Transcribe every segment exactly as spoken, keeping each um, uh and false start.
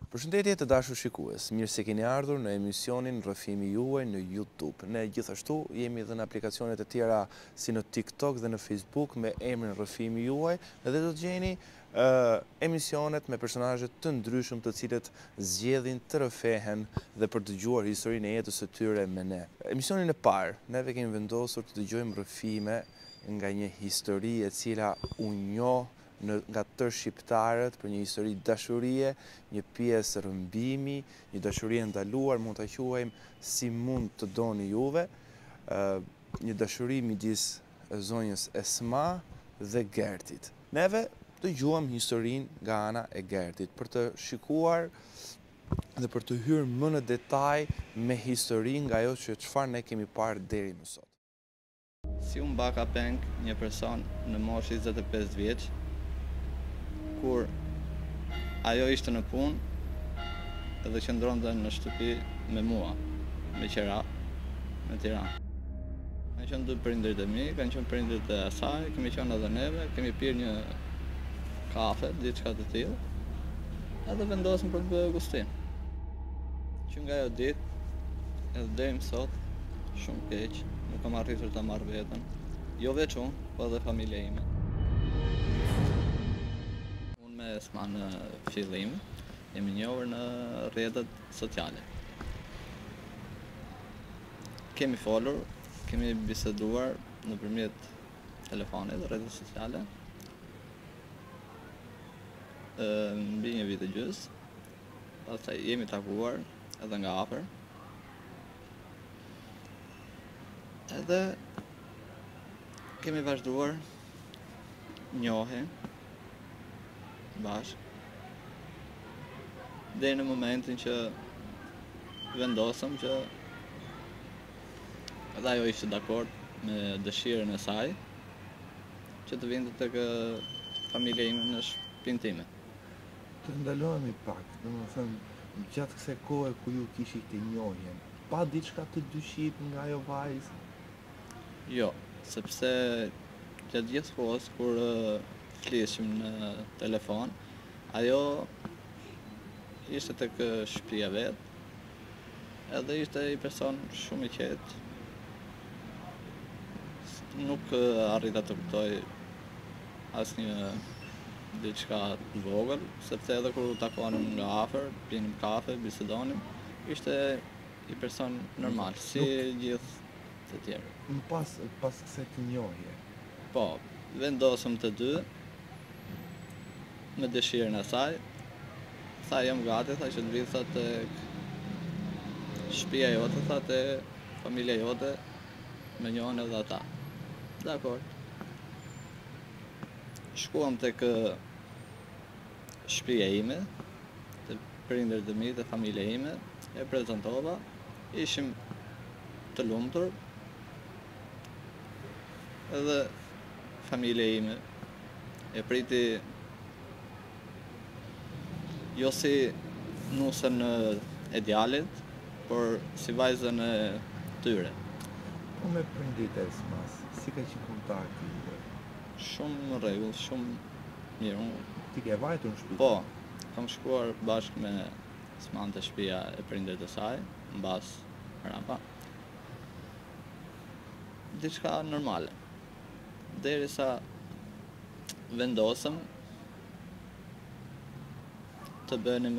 Përshëndetje të dashur shikues, mirë se keni ardhur në emisionin Rrëfimi juaj në YouTube. Ne gjithashtu jemi edhe në aplikacionet e tjera si në TikTok dhe në Facebook me emrin Rrëfimi juaj dhe do të gjeni uh, emisionet me personazhe të ndryshëm të cilët zgjedhin të rrëfehen dhe për të dëgjuar historinë e jetës së tyre me ne. Emisionin e parë, neve kemi vendosur të dëgjojmë rrëfime nga një histori e cila u njoh nga tërë shqiptarët për një histori dashurie, një pjesë rrëmbimi, një dashuri e ndaluar, mund ta quajmë si mund të doni juve, një dashuri midis zonjës Esma dhe Gertit. Neve dëgjuam historinë nga ana e Gertit për të shikuar dhe për të hyrë më në detaj me historinë nga ajo që çfarë ne kemi parë deri më sot. Si unë baka peng një person në moshë njëzet e pesë vjeç, kur ajo ishte në punë edhe qëndronte në shtëpi me mua, me qera, në Tiranë. Kanë qenë dy prindërit e mi, kanë qenë prindërit e asaj, kemi qenë edhe neve, kemi pirë një kafe, diçka të tillë, edhe vendosëm për të bërë gustin. Që nga ajo ditë, edhe deri më sot, shumë keq, nuk kam arritur ta marr veten. Jo veç unë, po edhe familja ime. Me Esma në fillim, jemi njohur në rrjetet sociale. Kemi folur, kemi biseduar nëpërmjet telefonit dhe rrjetet sociale. Mbi një vit e gjys, pastaj jemi takuar edhe nga afër. Edhe kemi vazhduar njohje bashkë, deri në momentin që vendosëm që edhe ajo ishte dakord me dëshirën e saj që të vinte tek familja ime në shtëpinë time. Të ndalohemi pak, domethënë gjatë kësaj kohe ku ju kishite njohjen, pa diçka të dyshit nga ajo vajzë? Jo, sepse gjatë gjithë kohës kur flishim në telefon, ajo ishte tek shtëpia vet, edhe ishte një person shumë i qetë. Nuk arrita të kuptoj asnjë diçka të vogël, sepse edhe kur u takonim nga afër, pinim kafe, bisedonim, ishte një person normal, si gjithë të tjerë. Më pas pas kësaj të njohje. Po, vendosëm të dy me dëshirën e saj, tha jam gati, tha që të vi tha tek shtëpia jote, tha te familja jote, me njohën edhe ata. Dakor. Shkuam tek shtëpia ime, te prindërit e mi, te familja ime, e prezantova, ishim të lumtur, edhe familja ime e priti jo si nusën e djalit, por si vajzën e tyre. Po me prindit e Esmas, si ka qenë kontakti juaj? Shumë në rregull, shumë mirë. Ti ke vajtur në shtëpi? Po, kam shkuar bashkë me Esman te shtëpia e prindërit e saj, mbas rapa. Diçka normale. Derisa vendosëm të bënim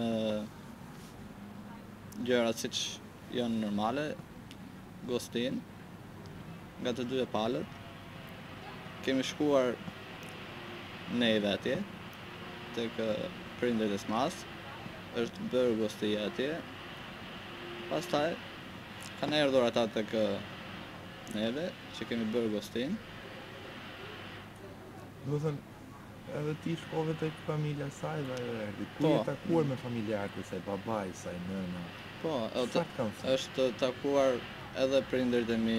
gjërat siç janë normale, gostin, nga të dy e palët. Kemi shkuar neve atje, tek prindërit e Esmas, është bërë gostia atje. Pastaj kanë erdhur ata tek neve, që kemi bërë gostin. Do të thënë, edhe ti shkove tek familja e saj dhe ajo erdhi. Ku je takuar me familjarët e saj, babai i saj, nëna? Po, Çfarë kanë thënë? është takuar edhe prindërit e mi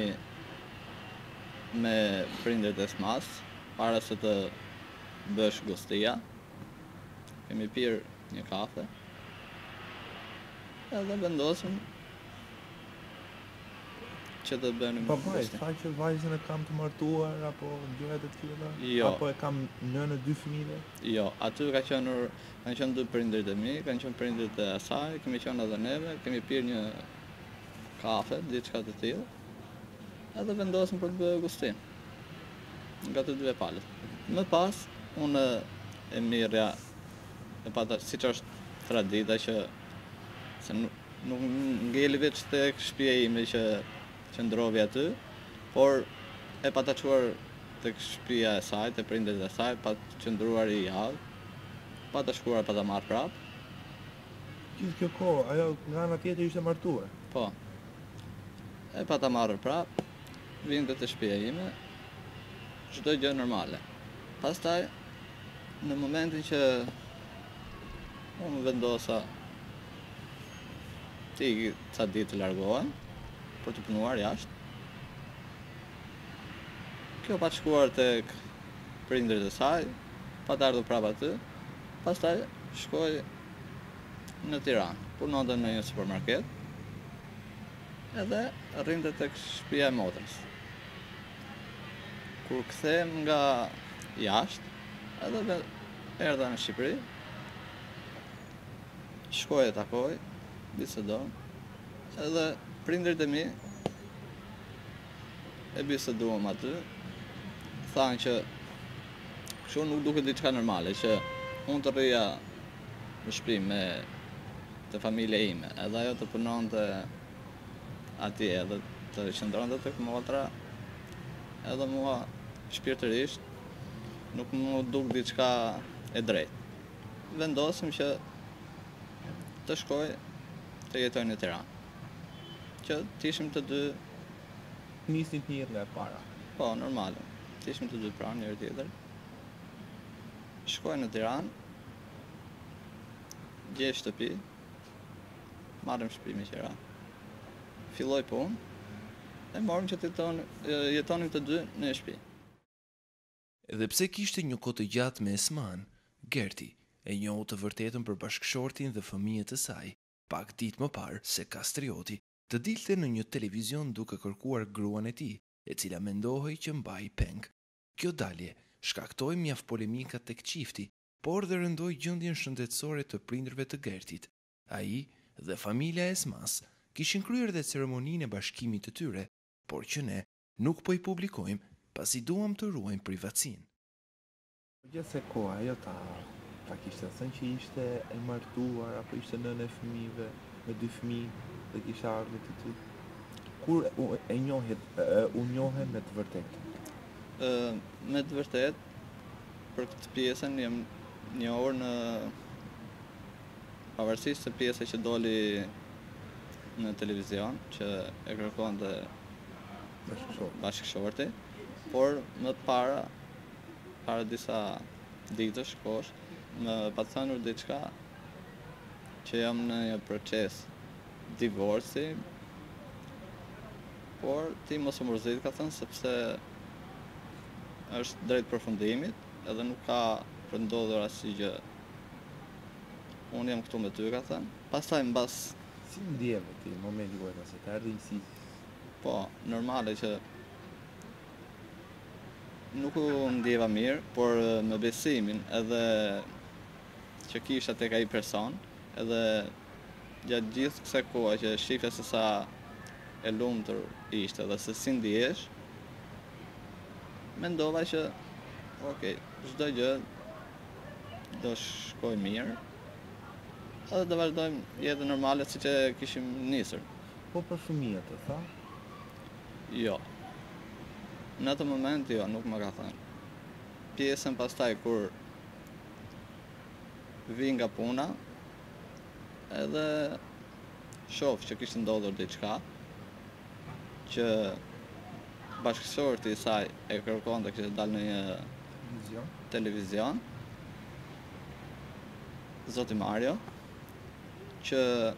me prindërit e Esmas, para se të bësh gostia. Kemi pirë një kafe, edhe vendosëm që të bënim Pa vaj, gustin. tha që vajzën e kam të martuar, apo gjëra të tilla? Jo. Apo e kam nënë dy fëmijëve? Jo, aty ka qenë kanë qenë dy prindërit e mi, kanë qenë prindërit e asaj, kemi qenë edhe neve, kemi pirë një kafe, diçka të tillë. Edhe vendosëm për të bërë gustin. Nga të dy palët. Më pas, unë e mirja e pata, siç është tradita që se nuk, nuk ngeli veç tek shtëpia ime që qëndrovi aty, por e pata çuar tek shtëpia e saj, te prindërit e saj, pa qëndruar i javë, pa të shkuar pa ta marrë prapë. Gjithë kjo kohë, ajo nga ana tjetër ishte martuar. Po. E pa ta marrë prapë, vinte te shtëpia ime, çdo gjë normale. Pastaj, në momentin që unë vendosa ti ca ditë të largohem për të punuar jashtë. Kjo pa të shkuar tek prindërit e saj, pa të ardhur prapë aty. Pastaj shkoj në Tiranë, punonte në një supermarket. Edhe rrinte tek shtëpia e motrës. Kur kthehem nga jashtë, edhe erdha në Shqipëri, shkoj e takoj, bisedon, edhe prindërit e mi e biseduam aty, thanë që kështu nuk duket diçka normale, që unë të rrija në shtëpi me të familja ime, edhe ajo të punonte atje, edhe të qëndronte tek motra, edhe mua shpirtërisht nuk më duk diçka e drejtë. Vendosim që të shkoj të jetoj në Tiranë. Që të ishim të dy, Nisnit një jetë nga e para. po, normale, të ishim të dy pranë njëri tjetër. Shkoj në Tiranë, gjej shtëpi, marrëm shtëpi me qira. Filloj punë, e morëm që të jeton, jetonim të dy në shtëpi. Edhe pse kishte një kohë të gjatë me Esman, Gerti e njohu të vërtetën për bashkëshortin dhe fëmijët e saj, pak ditë më parë se Kastrioti të dilte në një televizion duke kërkuar gruan e tij, e cila mendohej që mbaj peng. Kjo dalje shkaktoi mjaft polemika tek çifti, por dhe rëndoi gjendjen shëndetësore të prindërve të Gertit. Ai dhe familja e Esmas kishin kryer dhe ceremoninë e bashkimit të tyre, por që ne nuk po i publikojmë pasi duam të ruajmë privatësinë. Gjithë se koha, ajo ta, ta kishte thënë që ishte e martuar, apo ishte nënë e fëmijëve, me dy fëmijë, dhe kisha ardhur të ty. Kur u, e njohet, e, u njohen me të vërtetë? Ë, me të vërtet, për këtë pjesën jam njohur në pavarësisht se pjesa që doli në televizion, që e kërkonte Bashkëshorti. bashkëshorti, por më para, para disa ditësh, kohësh, më pa thënur diçka që jam në një proces divorci, por ti mos u mërzit, ka thënë, sepse është drejt përfundimit, edhe nuk ka për ndodhur asnjë gjë. Unë jam këtu me ty, ka thënë. Pastaj mbas, Si ndjeve ti në momentin kur e ka se të erdhi si po, normale që nuk u ndjeva mirë, por me besimin edhe që kisha tek ai person, edhe gjatë gjithë kësaj kohe që shifja se sa e lumtur ishte dhe se si ndihesh, mendova që okay, çdo gjë do shkoj mirë, edhe do vazhdojmë jetën normale siç e kishim nisur. po për fëmijët e tha? Jo. Në atë moment, jo, nuk më ka thënë. Pjesën pastaj kur vi nga puna, edhe shoh që kishte ndodhur diçka, që bashkësorti i saj e kërkonte të kishte dalë në një Vizion. televizion, Zoti Mario, që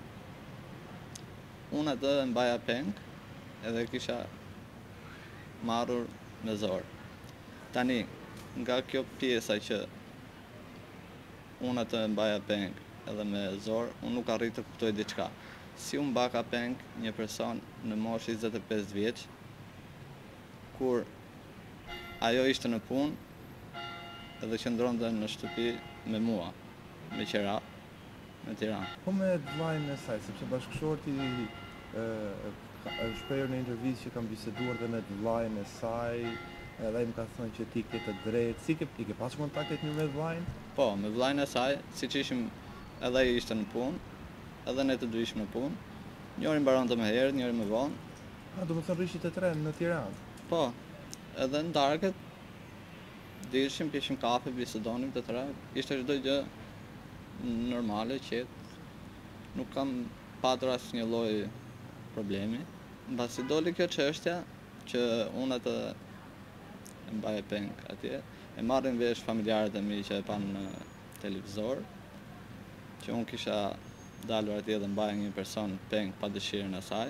unë atë e mbaja peng, edhe kisha marrur me zor. Tani, nga kjo pjesa që unë atë e mbaja peng edhe me zor, unë nuk arrit të kuptoj diçka. si unë baka peng një person në moshë njëzet e pesë vjeç, kur ajo ishte në punë edhe qëndronte në shtëpi me mua, me qera, në Tiranë. Po me vllajën e saj, sepse bashkëshorti është shprehur në intervistë që kam biseduar dhe me vllajën e saj, edhe ai më ka thënë që ti ke të drejtë. Si ke i ke pasur kontaktet mirë me vllajën? Po, me vllajën e saj, siç ishim edhe ai ishte në punë, edhe ne të dy ishim në punë. Njëri mbaronte më herët, njëri më vonë. A, do të thënë rishit të tre në Tiranë? Po, edhe në darkët dilshim, pishim kafe, bisedonim të tre. Ishte çdo gjë normale, qetë. Nuk kam patur asnjë lloj problemi. Mbasi doli kjo çështja që unë atë e mbaj peng atje, e marrin vesh familjarët e mi që e pan në televizor, që unë kisha dalur atje dhe mbaja një person peng pa dëshirën e saj.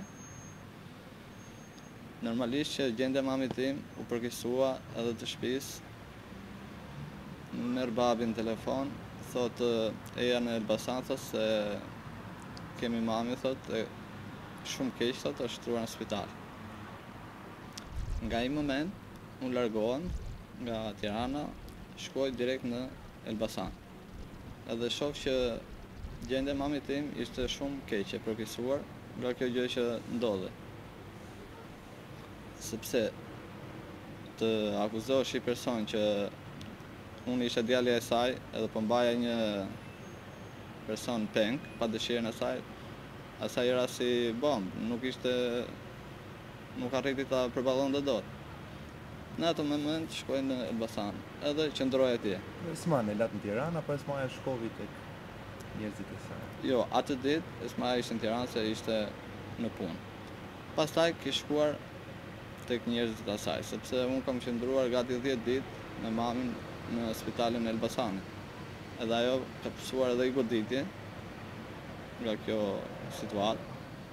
Normalisht që gjendja e mamit tim u përkeqësua edhe të shtëpisë. Merr babin në telefon, thotë e janë në Elbasan, thotë se kemi mami, thotë, shumë keq, thotë, është shtruar në spital. Nga ai moment, unë largohem nga Tirana, shkoj direkt në Elbasan. Edhe shoh që gjendja e mamit tim ishte shumë keqe, përkeqësuar nga kjo gjë që ndodhi. Sepse të akuzosh një person që unë isha djalja e saj edhe po mbaja një person peng pa dëshirën e saj, asaj era si bombë, nuk ishte nuk arriti ta përballonte dot. Në atë moment shkoj në Elbasan, edhe qëndroj atje. Esmaja e latë në Tiranë apo Esmaja shkovi tek njerëzit e saj? Jo, atë ditë Esmaja ishte në Tiranë se ishte në punë. Pastaj kish shkuar tek njerëzit e saj, sepse unë kam qëndruar gati dhjetë ditë me mamin në spitalin e Elbasanit. Edhe ajo ka pësuar edhe i goditje nga kjo situatë.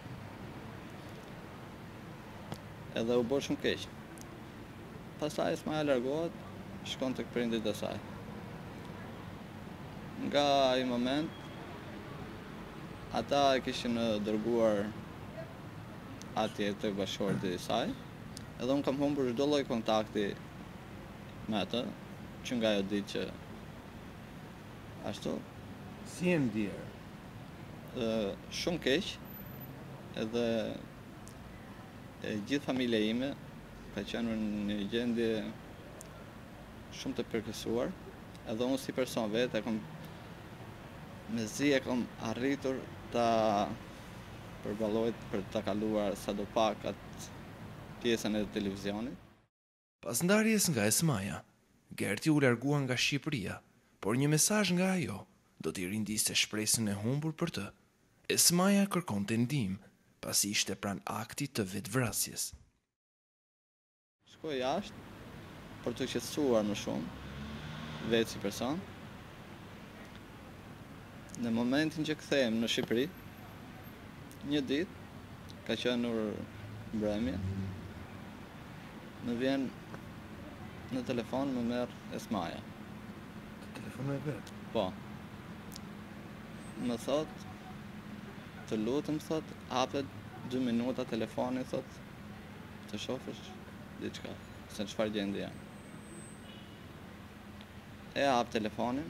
Edhe u bërë shumë keq. Pastaj Esmaja largohet, shkon tek prindrit e saj. Nga ai moment, ata e kishin dërguar atje tek bashkëshorti i saj, edhe unë kam humbur çdo lloj kontakti me atë, që nga ajo ditë që ashtu. Si e ndjer? Shumë keq, edhe e gjithë familja ime ka qenë në një gjendje shumë të përkeqësuar, edhe unë si person vetë e kam mezi e kam arritur ta përballoj për ta kaluar sadopak atë pjesën e televizionit. Pas ndarjes nga Esmaja, Gerti u largua nga Shqipëria, por një mesazh nga ajo do t'i rindiste shpresën e humbur për të. Esmaja kërkonte ndihmë, pasi ishte pranë aktit të vetvrasjes. Shkoj jashtë për të qetësuar më shumë vetë si person. Në momentin që kthehem në Shqipëri, një ditë ka qenur mbrëmje, më vjen në telefon më merr Esmaja. Telefonoj vetë? Po. Më thot, të lutem, thot, hapet dy minuta telefoni, thot, të shofësh diçka, se çfarë gjendje jam. E hap telefonin,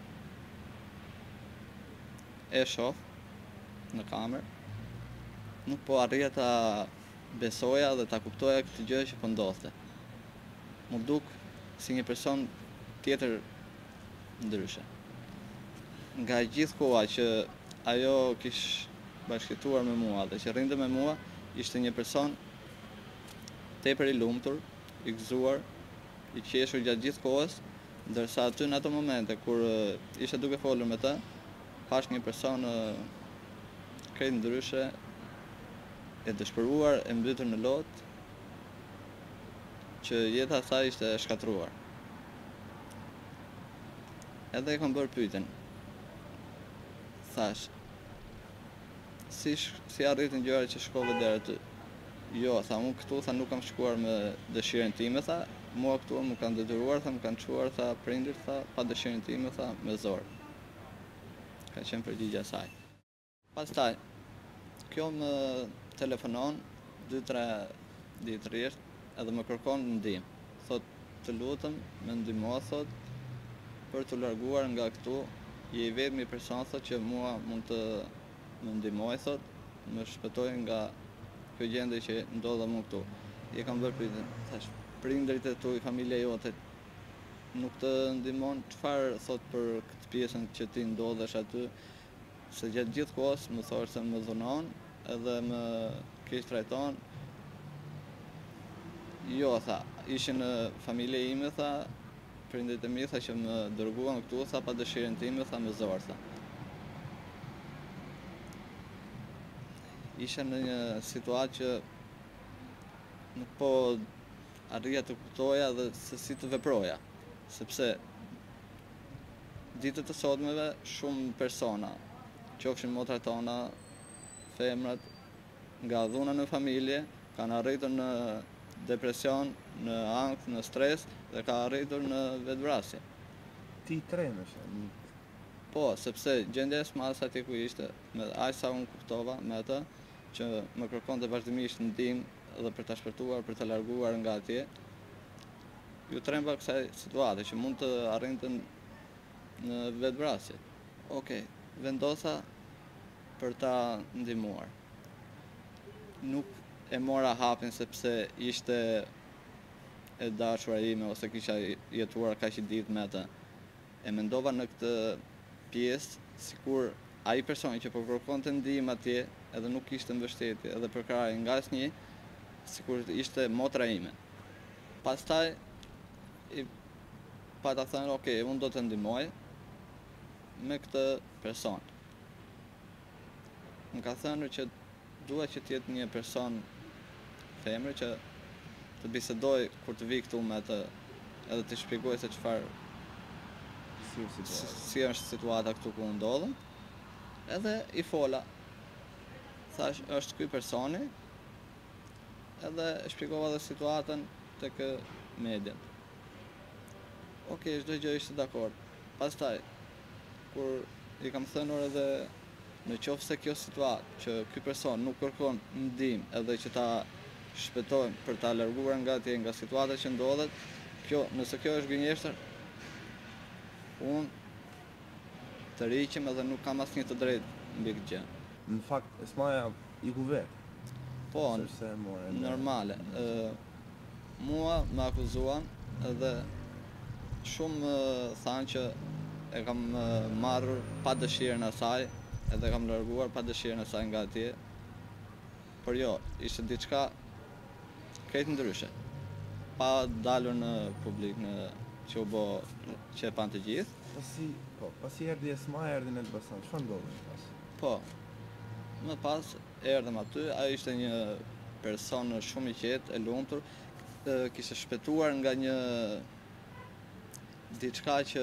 e shoh në kamerë, nuk po arrija ta besoja dhe ta kuptoja këtë gjë që po ndodhte. Më duk si një person tjetër ndryshe. Nga gjithë koha që ajo kish bashkëtuar me mua dhe që rrinte me mua, ishte një person tepër i lumtur, i gëzuar, i qeshur gjatë gjithë kohës, ndërsa aty në ato momente kur isha duke folur me të, pash një person krejt ndryshe, e dëshpëruar, e mbytur në lotë, që jeta e saj ishte shkatruar. Edhe e kam bërë pyetjen. Thash, si, si arritën gjërat që shkove deri aty? Jo, tha, unë këtu tha, nuk kam shkuar me dëshirën time, tha, mua këtu më kanë detyruar, tha, më kanë çuar, tha, prindërit, tha, pa dëshirën time, tha, me zor. Ka qenë përgjigjja e saj. Pastaj, Kjo më telefonon dy tre ditë rresht edhe më kërkon ndihmë. Thot, të lutem, më ndihmo, thot, për të larguar nga këtu, je i vetmi person, thot, që mua mund të më ndihmoj, thot, më shpëtoj nga kjo gjendje që ndodha mua këtu. Je kam bërë pritën, thash, prindërit e tuaj, familja jote, nuk të ndihmon, çfarë thot për këtë pjesën që ti ndodhesh aty, se gjatë gjithë kohës më thosh se më dhunon edhe më keq trajton. Jo, tha, ishin familje ime, tha, prindërit e mi, tha, që më dërguan këtu, tha, pa dëshirën time, tha, me zor, tha. Isha në një situatë që nuk po arrija të kuptoja dhe se si të veproja, sepse ditët e sotmeve shumë persona, qofshin motrat tona, femrat, nga dhuna në familje, kanë arritur në depresion, në ankth, në stres dhe ka arritur në vetvrasje. Ti tremesh, një... Po, sepse gjendja e smas atje ku ishte, me aq sa unë kuptova me atë, që më kërkonte vazhdimisht ndihmë dhe për ta shpëtuar, për ta larguar nga atje, ju tremba kësaj situate që mund të arrinte në vetvrasje. Okej, vendosa për ta ndihmuar. Nuk e mora hapin sepse ishte e dashura ime ose kisha jetuar kaq ditë me atë. E mendova në këtë pjesë sikur ai personi që po kërkonte ndihmë atje edhe nuk kishte mbështetje edhe për krahë nga asnjë, sikur ishte motra ime. Pastaj i pata thënë, ok, unë do të ndihmoj me këtë person. Më ka thënë që duhet që të jetë një person femër që të bisedoj kur të vi këtu me atë edhe të shpjegoj se çfarë si, si, si është situata këtu ku ndodhem. Edhe i fola. Thash, është ky personi, edhe e shpjegova dhe situatën tek mediat. Okej, çdo gjë ishte dakord. Pastaj, kur i kam thënur edhe në qoftë se kjo situatë që ky person nuk kërkon ndihmë edhe që ta shpëtojmë për ta larguar nga atje, nga situata që ndodhet, kjo, nëse kjo është gënjeshtër, unë të riqem edhe nuk kam asnjë të drejtë mbi këtë gjë. Në fakt, Esmaja i ku vetë. Po, normale. E, mua më akuzuan edhe shumë thanë që e kam marrur pa dëshirën e saj, edhe kam larguar pa dëshirën e saj nga atje. Por jo, ishte diçka krejt ndryshe. Pa dalur në publik, në që u bë që e pan të gjithë. Pasi, po, pasi erdhi Esmaja, erdhi në Elbasan, çfarë ndodhi pas? Po, më pas erdhem aty, ai ishte një person shumë i qetë, e lumtur, kishte shpëtuar nga një diçka që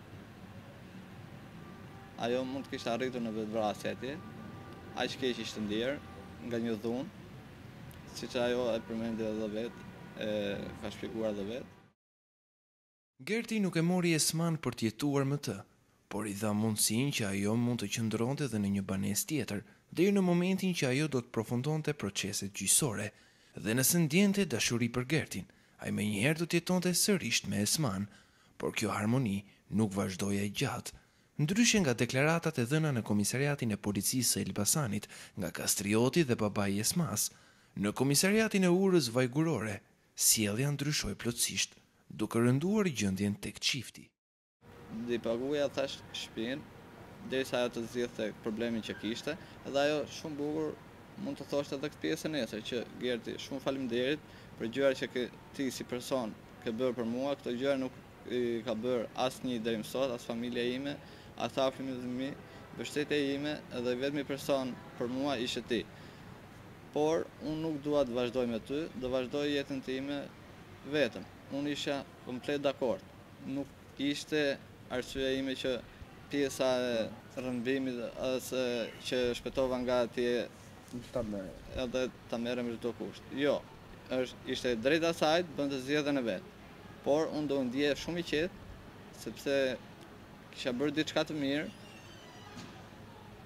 ajo mund të kishte arritur në vetvrasje atje. Aq keq ishte ndier nga një dhunë, siç ajo e përmendi edhe vetë, e ka shpjeguar edhe vetë. Gerti nuk e mori Esman për të jetuar me të, por i dha mundësinë që ajo mund të qëndronte edhe në një banesë tjetër, deri në momentin që ajo do të përfundonte proceset gjyqësore, dhe nëse ndjente dashuri për Gertin, ai menjëherë do të jetonte sërish me Esman, por kjo harmoni nuk vazhdoi gjatë. Ndryshe nga deklaratat e dhëna në komisariatin e policisë së Elbasanit nga Kastrioti dhe babai i Esmas, në komisariatin e Urës vajgurore, sjellja ndryshoi plotësisht, duke rënduar gjendjen tek çifti. Dhe i paguja thash shtëpinë, derisa ajo të zgjidhte problemin që kishte, edhe ajo shumë bukur mund të thoshte edhe këtë pjesën nesër që Gerti, shumë faleminderit për gjërat që ke ti si person ke bërë për mua, këto gjëra nuk i ka bërë asnjë deri më sot, as familja ime, as afërmit e mi, mbështetja ime edhe vetmi person për mua ishe ti. Por unë nuk dua të vazhdoj me ty, do vazhdoj jetën time vetëm. Unë isha komplet dakord. Nuk ishte arsyeja ime që pjesa e rrëmbimit ose që shpëtova nga atje edhe ta merrem me çdo kusht. Jo, është ishte drejta saj, bënte zgjedhjen e vet. Por unë do ndjeja shumë i qetë sepse kisha bërë diçka të mirë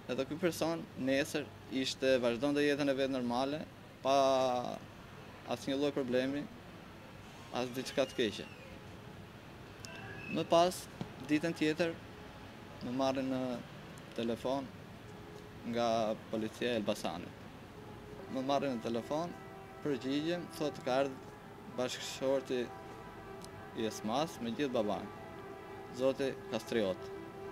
Edhe ky person nesër ishte vazhdonte jetën e vet normale, pa asnjë lloj problemi, as diçka të keqe. Më pas, ditën tjetër, më marrin në telefon nga policia e Elbasanit. Më marrin në telefon, përgjigjem, thotë ka ardhur bashkëshorti i Esmas me gjithë baban, zoti Kastriot.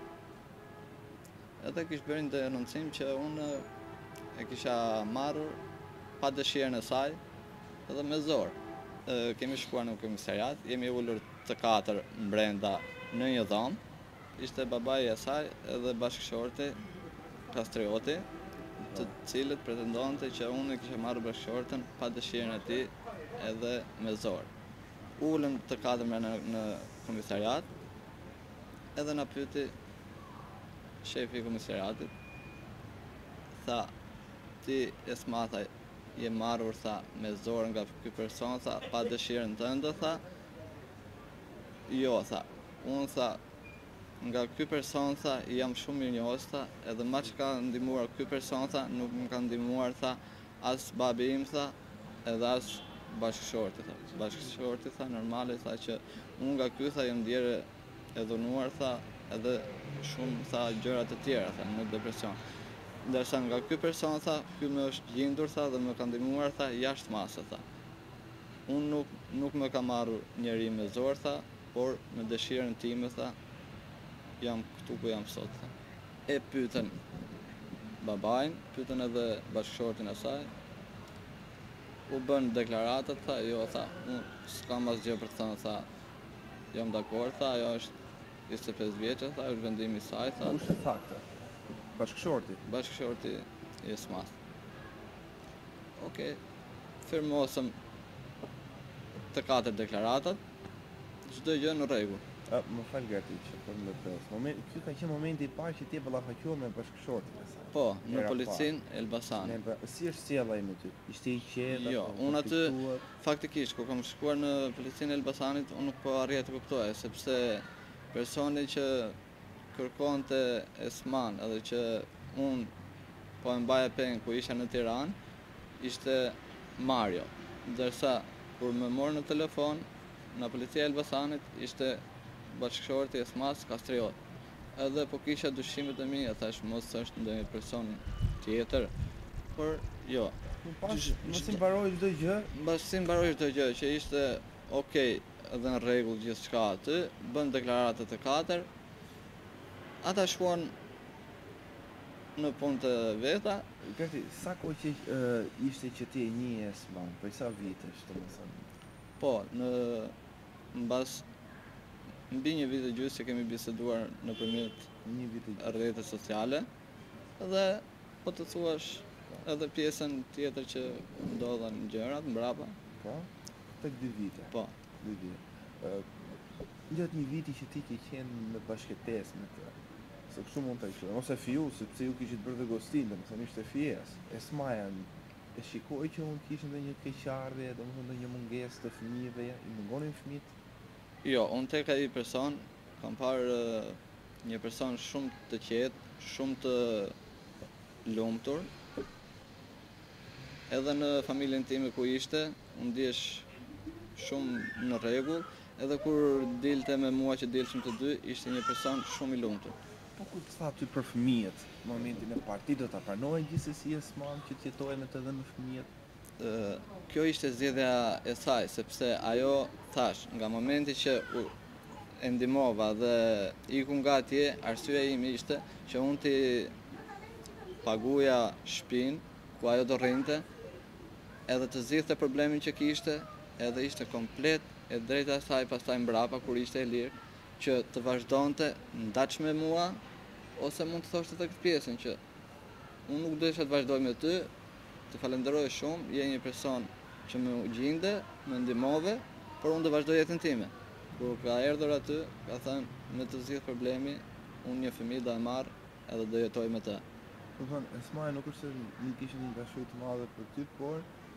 Edhe kish bërë një denoncim që unë e kisha marrur pa dëshirën e saj, edhe me zor. E, kemi shkuar në komisariat, jemi ullur të katër brenda në një dhomë, ishte babai i saj edhe bashkëshorti Kastrioti, të cilët pretendonte që unë e kisha marrë bashkëshortën pa dëshirën e tij edhe me zor. Ulëm të katër brenda në, në komisariat, edhe na pyeti shefi i komisariatit, tha, ti Esma, tha, je marrur, tha, me zor nga ky person, tha, pa dëshirën tënde, tha. Jo, tha, unë, tha, nga ky person, tha, jam shumë i njohës, tha, edhe ma që ka ndihmuar ky person, tha, nuk më ka ndihmuar, tha, as babi im, tha, edhe as bashkëshorti, tha. Bashkëshorti, tha, normale, tha, që unë nga ky, tha, jam ndjerë e dhunuar, tha, edhe shumë, tha, gjëra të tjera, tha, në depresion. Ndërsa nga ky person, tha, ky më është gjendur, tha, dhe më ka ndihmuar, tha, jashtë masë, tha. Unë nuk, nuk më ka marrur njeri me zor, tha, por me dëshirën time, tha, jam këtu ku jam sot, tha. E pyetën babain, pyetën edhe bashkëshortin e saj, u bën deklaratat, tha, jo, tha, unë s'kam asgjë për të thënë, tha, jam dakord, tha, ajo është njëzet e pesë vjeçë, tha, është vendimi i saj, tha. Kush e thakte? Bashkëshorti? Bashkëshorti i Esmas. Okej, firmosëm të katër deklaratat, çdo gjë në rregull. A, më fal gati që po më pres. Moment, ky ka qenë momenti i parë që ti e ballafaqua me bashkëshortin e saj. Po, në Era policinë Elbasan. Ne, si është sjella me ty? Ishte i qetë? Jo, apo unë aty konfliktuar? faktikisht kur kam shkuar në policinë Elbasanit, unë nuk po arrija të kuptoja, sepse personi që kërkonte Esman edhe që unë po e mbaja peng ku isha në Tiranë, ishte Mario. Ndërsa kur më morë në telefon në policia e Elbasanit ishte bashkëshorti i Esmas Kastriot. Edhe po kisha dyshimet e mia, thash mos është ndonjë person tjetër, por jo. Më pas, Gjysh- mos i mbaroi çdo gjë. Mbas si mbaroi çdo gjë që ishte okay edhe në rregull gjithçka aty, bën deklaratat e katër. Ata shkuan në punë të veta. Gati, sa kohë që uh, ishte që ti e njeh Esman, për sa vitesh, domethënë? Po, në mbas mbi një vit e gjysmë që kemi biseduar nëpërmjet Një vit e rrjete sociale, dhe po të thuash edhe pjesën tjetër që ndodhen gjërat mbrapa. po, tek dy vite. Po, Dy vite. Uh, Gjatë një viti që ti ke qenë në bashkëtesë me të, se kështu mund të ishte, ose fiu, sepse ju kishit bërë dhe gostin, domethënë ishte fies. Esmaja e shikoi që unë kishte ndonjë keqardhje, domethënë ndonjë mungesë të fëmijëve, i mungonin fëmijët. jo, unë tek ai person kam parë uh, një person shumë të qetë, shumë të lumtur. Edhe në familjen time ku ishte, unë ndihesh shumë në rregull, edhe kur dilte me mua që dilshim të dy, ishte një person shumë i lumtur. Po kur të tha ty për fëmijët, në momentin e parë, ti do ta pranoje gjithsesi Esman që të jetojë me të dhe me fëmijët? Ë, kjo ishte zgjedhja e saj, sepse ajo thash, nga momenti që u, e ndihmova dhe iku nga atje, arsyeja ime ishte që unë ti paguja shtëpinë ku ajo do rrinte, edhe të zgjidhte problemin që kishte, edhe ishte komplet e drejta e saj pastaj mbrapa kur ishte e lirë, që të vazhdonte ndaç me mua, ose mund të thoshte tek pjesën që unë nuk desha të vazhdoj me ty, të falenderoj shumë, je një person që më gjinde, më ndihmove, por unë do vazhdoj jetën time. Kur ka erdhur aty, ka thënë me të zgjidh problemi, unë një fëmijë do e marr edhe do jetoj me të. Do thënë, Esmaja nuk është se nuk ishte një dashuri të madhe për ty, por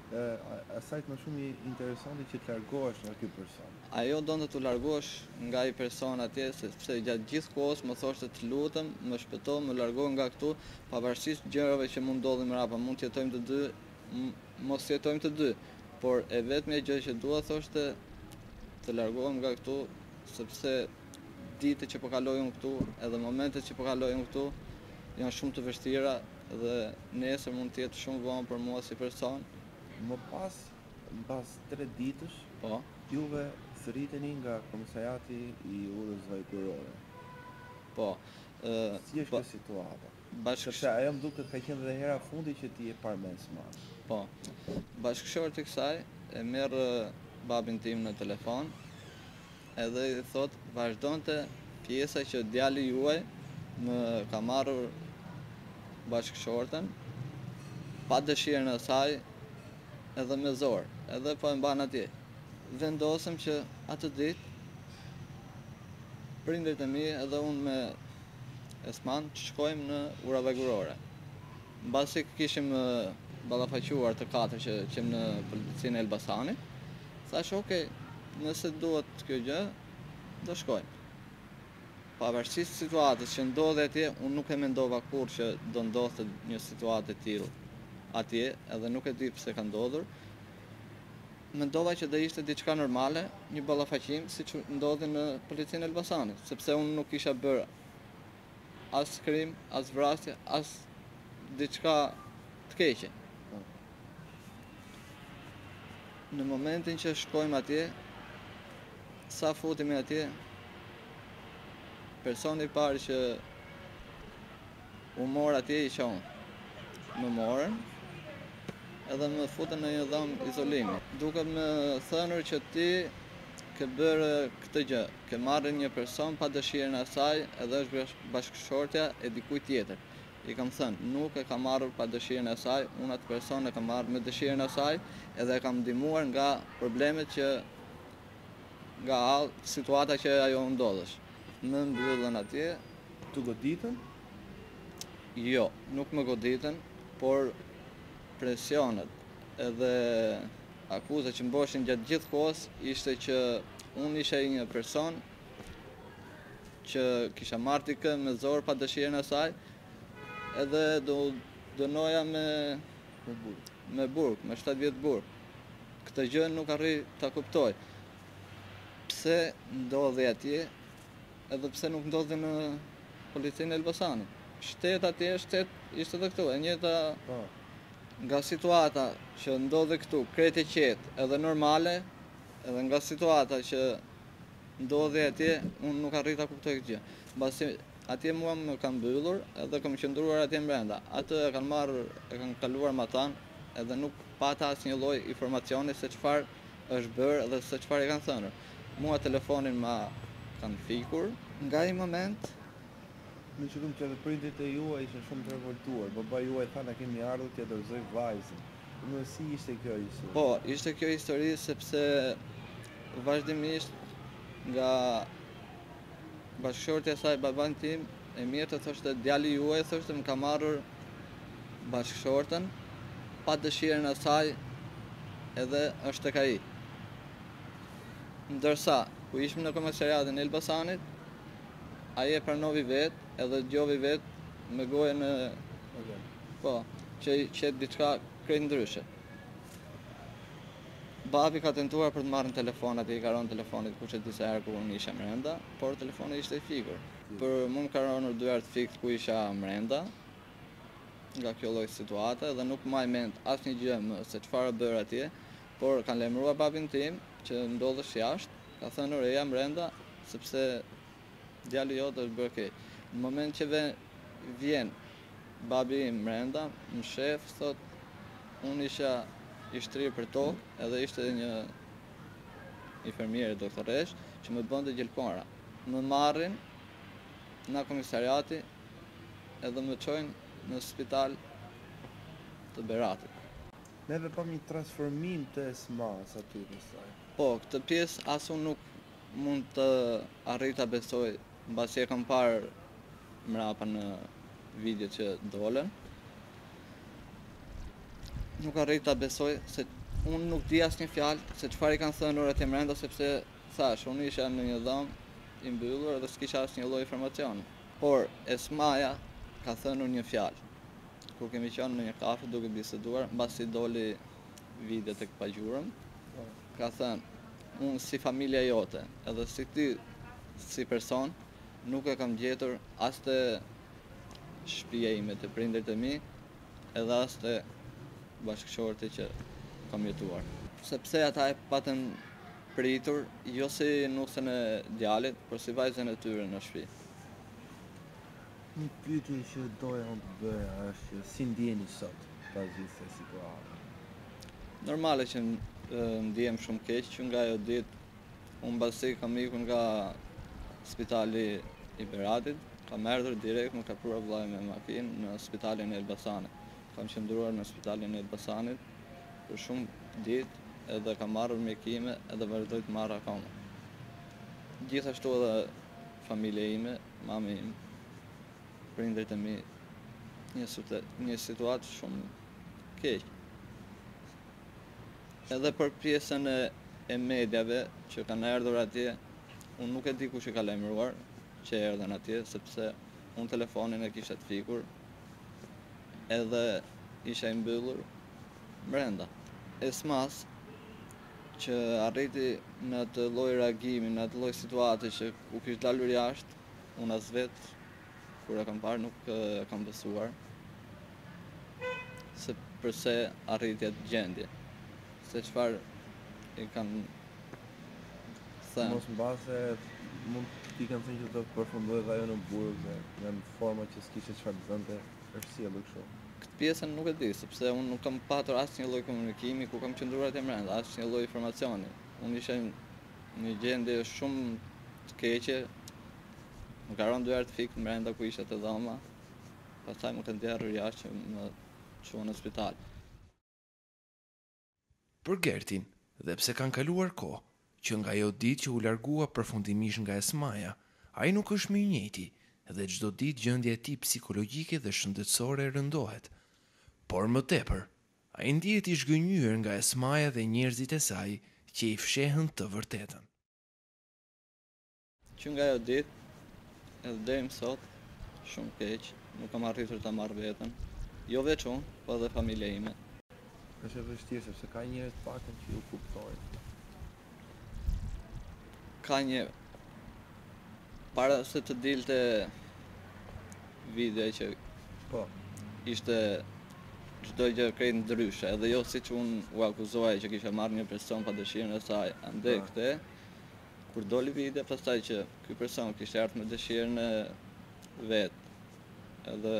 asajt më shumë i interesonte që të largohesh nga ky person. Ajo donte të largohesh nga ai person atje, sepse gjatë gjithë kohës më thoshte të lutem, më shpëto, më largo nga këtu, pavarësisht gjërave që mund ndodhin mrapa, mund të jetojmë të dy, mos jetojmë të dy, por e vetmja gjë që dua thoshte të largohem nga këtu, sepse ditët që po kaloj unë këtu, edhe momentet që po kaloj unë këtu, janë shumë të vështira dhe nesër mund të jetë shumë vonë për mua si person. Më pas, mbas tre ditësh, Po, juve thërriteni nga komisariati i Urës Vajkurore. po. ë, Si është ba- kjo situata? bashkë Sepse ajo më duket ka qenë dhe hera fundi që ti e parë me Esman. Po, bashkëshorti i kësaj e merr ë, babin tim në telefon edhe i thot vazhdonte pjesa që djali juaj më ka marrur bashkëshorten pa dëshirën e saj edhe me zor, edhe po e mban atje. Vendosëm që atë ditë prindërit e mi edhe unë me Esman të shkojmë në Ura Vajkurore. Mbasi kishim ë, ballafaquar të katër që qim në policinë e Elbasanit, thash okay, nëse duhet kjo gjë, do shkojmë. Pavarësisht situatës që ndodhe atje, unë nuk e mendova kur që do ndodhte një situatë e tillë atje, edhe nuk e di pse ka ndodhur. Mendova që do ishte diçka normale, një ballafaqim siç ndodhi në policinë e Elbasanit, sepse unë nuk kisha bërë as krim, as vrasje, as diçka të keqe. Në momentin që shkojmë atje, sa futemi atje, personi i parë që u mor atje isha unë. Më morën edhe më futën në një dhomë izolimi. Duke më thënur që ti ke bërë këtë gjë, ke marrë një person pa dëshirën e saj edhe është bashkëshortja e dikujt tjetër. I kam thënë, nuk e kam marrur pa dëshirën e saj, unë atë person e kam marrë me dëshirën e saj edhe e kam ndihmuar nga problemet që nga all, situata që ajo ndodhesh. Më mbyllën atje, Të goditën? jo, nuk më goditën, por presionet edhe akuzat që mboshin gjatë gjithë kohës ishte që unë isha një person që kisha marrë dikë me zor pa dëshirën e saj edhe do dënoja me Me burg. me burg, me shtatë vjet burg. Këtë gjë nuk arri ta kuptoj. Pse ndodhi atje edhe pse nuk ndodhi në policinë e Elbasanit. Shtet atje, shtet ishte edhe këtu, e njëjta Po. nga situata që ndodhe këtu, krejt e qetë edhe normale, edhe nga situata që ndodhe atje, unë nuk arrita kuptoj këtë gjë. Mbasi atje mua më kanë mbyllur edhe kam qëndruar atje brenda. Atë e kanë marrë, e kanë kaluar me tan, edhe nuk pata asnjë lloj informacioni se çfarë është bërë edhe se çfarë i kanë thënë. Mua telefonin ma kanë fikur. Nga ai moment Në qëllim që edhe prindit e juaj ishin shumë të revoltuar. Baba juaj tha na kemi ardhur t'ja dorëzoj vajzën. Në si ishte kjo histori? Po, ishte kjo histori sepse vazhdimisht nga bashkëshortja e saj baban tim e mirë të thoshte djali juaj thoshte më ka marrur bashkëshortën pa dëshirën e saj edhe është tek ai. Ndërsa ku ishim në komisariatin e Elbasanit, ai e pranovi vet edhe dëgjovi vet me gojën e Okay. po, që që diçka krejt ndryshe. Babi ka tentuar për të marrë në telefon atë i ka rënë telefonit kush e di se herë kur unë isha mrenda, por telefoni ishte i fikur. Për mua më ka rënë dy herë të fikt ku isha mrenda nga kjo lloj situate dhe nuk maj mend asnjë gjë më se çfarë bër atje, por kanë lajmëruar babin tim që ndodhesh jashtë, ka thënë reja mrenda sepse djali jot është bërë keq. Në moment që ve, vjen babi im mrenda, më shef, thot, unë isha i shtrirë për tokë edhe ishte një infermiere doktoresh që më bënte gjelkora. Më marrin nga komisariati edhe më çojnë në spital të Beratit. Neve pam një transformim të Esmas aty pastaj. Po, këtë pjesë as unë nuk mund të arrij ta besoj, mbasi e kam parë mrapa në video që dolën. nuk arrit ta besoj se unë nuk di asnjë fjalë se çfarë i kanë thënë orët e mrenda sepse thash, unë isha në një dhomë i mbyllur dhe s'kisha asnjë lloj informacioni. Por Esmaja ka thënë një fjalë. Kur kemi qenë në një kafe duke biseduar, mbasi doli video tek pagjurëm, ka thënë, unë si familja jote, edhe si ti si person, nuk e kam gjetur as te shtëpia ime, te prindërit e mi, edhe as te bashkëshorti që kam jetuar. Sepse ata e patën pritur, jo si nusën e djalit, por si vajzën e tyre në shtëpi. Një pyetje që doja unë të bëja është që si ndjeni sot pas gjithë kësaj situate? Normale që ndihem shumë keq që nga ajo ditë unë mbasi kam ikur nga spitali i Beratit, kam erdhur direkt më ka prur vllai me makinë në spitalin e Elbasanit. Kam qëndruar në spitalin e Elbasanit për shumë ditë edhe kam marrur mjekime edhe vazhdoj të marr akoma. Gjithashtu edhe familja ime, mami im, prindërit e mi, një, një situatë shumë keq. Edhe për pjesën e, e medjave që kanë erdhur atje, unë nuk e di kush i ka lajmëruar që erdhen atje, sepse unë telefonin e kisha të fikur, edhe isha i mbyllur brenda. Esmas që arriti në atë lloj reagimi, në atë lloj situate që u kishte dalur jashtë, unë as vetë kur e kam parë nuk e kam besuar se përse arriti atë gjendje, se çfarë i kanë thënë. Mos mbase mund t'i kanë thënë që do të përfundoj dhe ajo në burg dhe në forma që s'kishte çfarë të bënte, është sjellë kështu. Këtë pjesën nuk e di, sepse unë nuk kam patur asnjë lloj komunikimi ku kam qëndruar atje brenda, asnjë lloj informacioni. Unë isha në një gjendje shumë të keqe, më ka rënë dy herë të fikë brenda ku isha te dhoma, pastaj më kanë nxjerrur jashtë që më çuan në spital. Për Gertin, dhe pse kanë kaluar kohë, që nga ajo ditë që u largua përfundimisht nga Esmaja, ai nuk është më i njëjti dhe çdo ditë gjendja e tij psikologjike dhe shëndetësore rëndohet. Por më tepër, ai ndihet i zhgënjur nga Esmaja dhe njerëzit e saj që i fshehën të vërtetën. Që nga ajo ditë, edhe deri më sot, shumë keq, nuk kam arritur ta marr veten. Jo veç unë, po edhe familja ime. Është e vështirë sepse ka njerëz të pakën që ju kuptojnë. Ka një para se të dilte video që Po, ishte çdo gjë krejt ndryshe, edhe jo siç unë u akuzoja që kisha marrë një person pa dëshirën e saj. Ande Po. këte, kur doli video, pastaj që ky person kishte ardhur me dëshirën e vet, edhe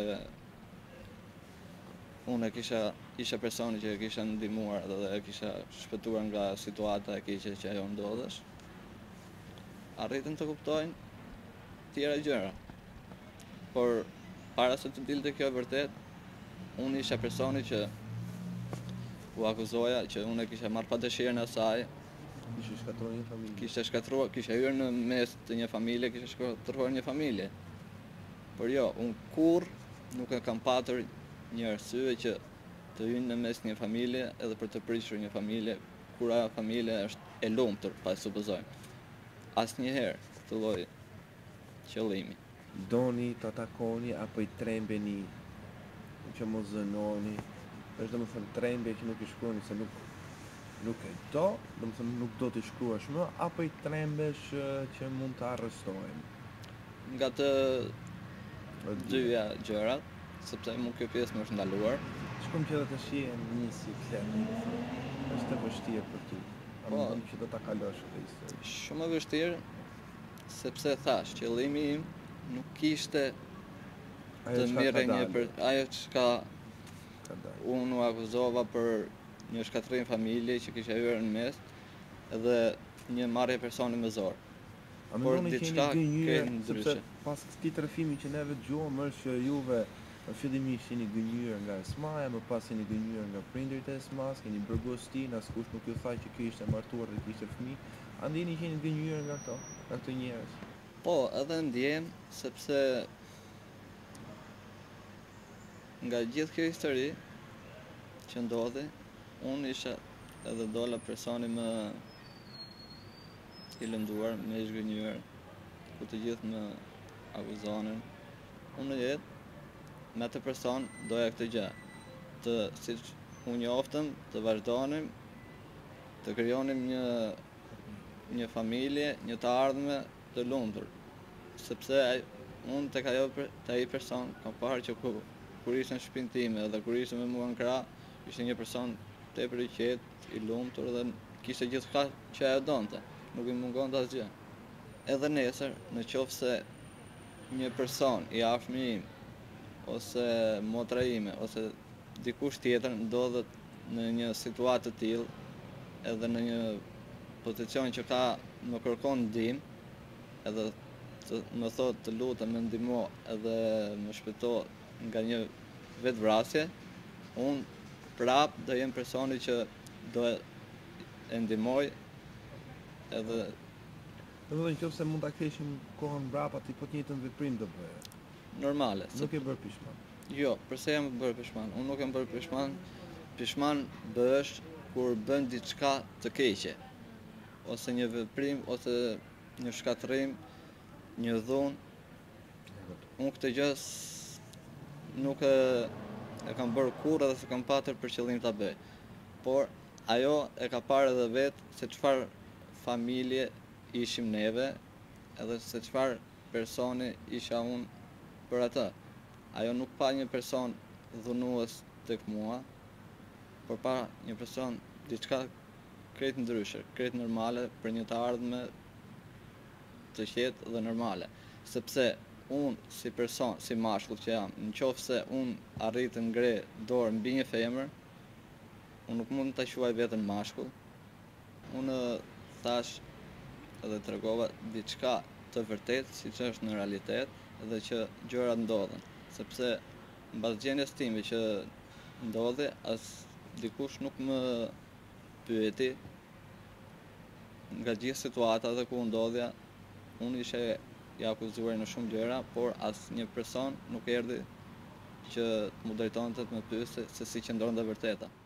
unë kisha isha personi që e kisha ndihmuar dhe e kisha shpëtuar nga situata e keqe që ajo ndodhesh. Arritën të kuptojnë tjera gjëra. Por para se të dilte kjo e vërtet, unë isha personi që u akuzoja që unë e kisha marrë pa dëshirën e saj, kishte shkatruar një familje. kisha shkatruar, kisha hyrë në mes të një familje, kisha shkatruar një familje. Por jo, unë kurrë nuk e kam patur një arsye që të hyjnë në mes një familje edhe për të prishur një familje, kur ajo familje është e lumtur, pa e supozojmë. Asnjëherë këtë lloj qëllimi. Doni të atakoni apo i trembeni që mos zënoni? Është domethënë trembe që nuk i shkruani se nuk nuk e do, domethënë nuk do të shkruash më, apo i trembesh që mund të arrestojnë? Nga të dyja gjërat, sepse mu kjo pjesë më është ndaluar. Shkëm që dhe të shien një siklet, është të vështirë për ty. A Po. mendon që do ta kalosh këtë histori? Shumë e vështirë, sepse thash, qëllimi im nuk ishte Ajo të çka mirë ka një dalë, për ajo çka ka dalë. unë u akuzova për një shkatrim familje që kisha hyrë në mes edhe një marrje personi me zor. A Por mendoni që diçka jeni gënjyre, krejt ndryshe. sepse pas këtij trafimi që neve dëgjuam është që juve në fillimisht jeni gënjur nga Esmaja, më pas jeni gënjur nga prindërit e Esmas, keni bërë gostin, askush nuk ju tha që ky ishte martuar dhe kishte fëmijë. A ndjeni që jeni gënjur nga këto, nga këto njerëz? Po, edhe ndjem, sepse nga gjithë kjo histori që që ndodhi, unë isha edhe dola personi më i lënduar, më i zhgënjur, ku të gjithë më akuzonin. Unë në jetë, me të person, doja këtë gjë, të si unë njoftëm, të vazhdonim, të krijonim një, një familje, një të ardhme të lumtur. Sepse unë tek ajo te ai person kam parë që kur, kur ishte në shtëpinë time dhe kur ishte me mua në krah, ishte një person tepër i qetë, i lumtur dhe kishte gjithçka që ajo donte, nuk i mungonte asgjë. Edhe nesër, në qoftë se një person i afërm im, ose motra ime, ose dikush tjetër ndodhet në një situatë të tillë, edhe në një pozicion që ka më kërkon ndihmë, edhe të më thotë të lutem më ndihmo edhe më shpëto nga një vetvrasje, unë prap do jem personi që do e ndihmoj edhe. Domethënë nëse mund ta ktheshim kohën mbrapa, ti po të njëjtën veprim do bëje. Normale. Nuk e bërë pishman. Jo, përse jam bërë pishman? Unë nuk jam bërë pishman. Pishman bëhesh kur bën diçka të keqe, ose një veprim, ose një shkatërrim, një dhunë. Unë këtë gjë nuk e, e kam bërë kurrë edhe se kam patër për qëllim ta bëj. Por ajo e ka parë edhe vetë se çfarë familje ishim neve, edhe se çfarë personi isha unë për atë. Ajo nuk pa një person dhunues tek mua, por pa një person diçka krejt ndryshe, krejt normale për një të ardhme të qetë dhe normale. Sepse unë si person, si mashkull që jam, në qoftë se unë arrit të ngre dorë mbi një femër, unë nuk mund të quaj veten mashkull. Unë thash edhe tregova diçka të vërtetë, siç është në realitet, edhe që gjërat ndodhen. Sepse mbas gjendjes time që ndodhi, as dikush nuk më pyeti nga gjithë situata dhe ku ndodhja, unë ishe i akuzuar në shumë gjëra, por as një person nuk erdhi që më drejtonte të më pyeste se si qëndronte vërteta.